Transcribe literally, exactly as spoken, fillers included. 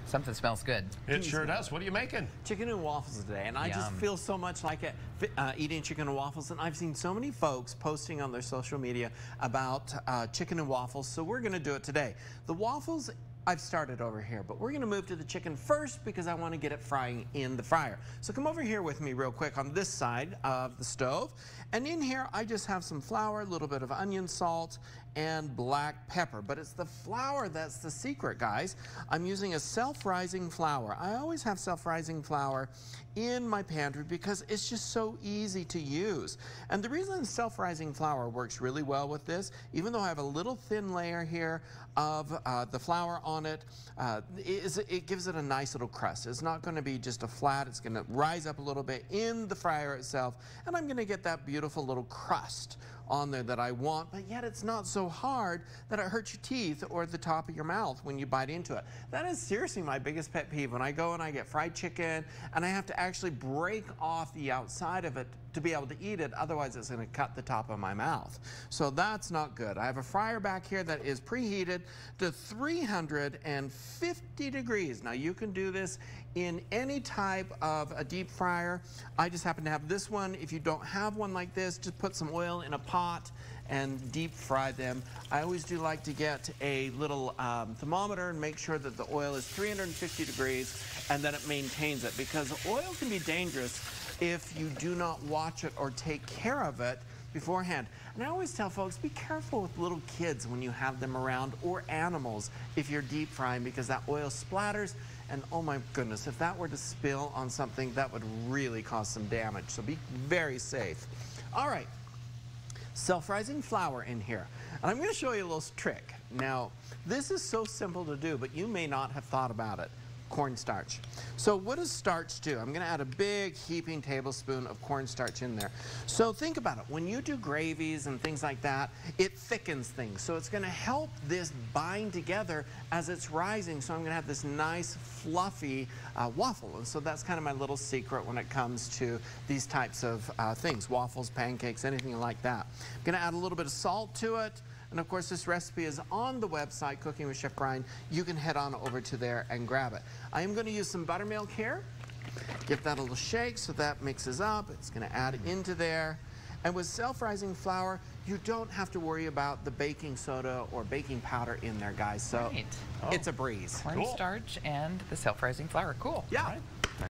Something smells good. It sure does. What are you making? Chicken and waffles today, and I Yum. just feel so much like it, uh, eating chicken and waffles, and I've seen so many folks posting on their social media about uh, chicken and waffles, so we're going to do it today. The waffles, I've started over here, but we're going to move to the chicken first because I want to get it frying in the fryer. So come over here with me real quick on this side of the stove, and in here I just have some flour, a little bit of onion salt, and black pepper. But it's the flour that's the secret, guys. I'm using a self-rising flour. I always have self-rising flour in my pantry because it's just so easy to use. And the reason self-rising flour works really well with this, even though I have a little thin layer here of uh, the flour on it, uh, is it gives it a nice little crust. It's not going to be just a flat. It's going to rise up a little bit in the fryer itself, and I'm going to get that beautiful little crust on there that I want, but yet it's not so hard that it hurts your teeth or the top of your mouth when you bite into it. That is seriously my biggest pet peeve when I go and I get fried chicken and I have to actually break off the outside of it to be able to eat it, otherwise it's going to cut the top of my mouth. So that's not good. I have a fryer back here that is preheated to three hundred fifty degrees. Now you can do this in any type of a deep fryer. I just happen to have this one. If you don't have one like this, just put some oil in a pot and deep fry them. I always do like to get a little um, thermometer and make sure that the oil is three hundred fifty degrees and that it maintains it, because oil can be dangerous if you do not watch it or take care of it beforehand. And I always tell folks, be careful with little kids when you have them around, or animals if you're deep frying, because that oil splatters, and oh my goodness, if that were to spill on something, that would really cause some damage. So be very safe. All right, self-rising flour in here. And I'm going to show you a little trick. Now, this is so simple to do, but you may not have thought about it. Cornstarch. So what does starch do? I'm going to add a big heaping tablespoon of cornstarch in there. So think about it. When you do gravies and things like that, it thickens things. So it's going to help this bind together as it's rising. So I'm going to have this nice fluffy uh, waffle. And so that's kind of my little secret when it comes to these types of uh, things. Waffles, pancakes, anything like that. I'm going to add a little bit of salt to it. And of course, this recipe is on the website, Cooking with Chef Bryan. You can head on over to there and grab it. I am going to use some buttermilk here. Give that a little shake so that mixes up. It's going to add into there. And with self-rising flour, you don't have to worry about the baking soda or baking powder in there, guys. So Right. it's a breeze. Cornstarch and the self-rising flour. Cool. Yeah. Right.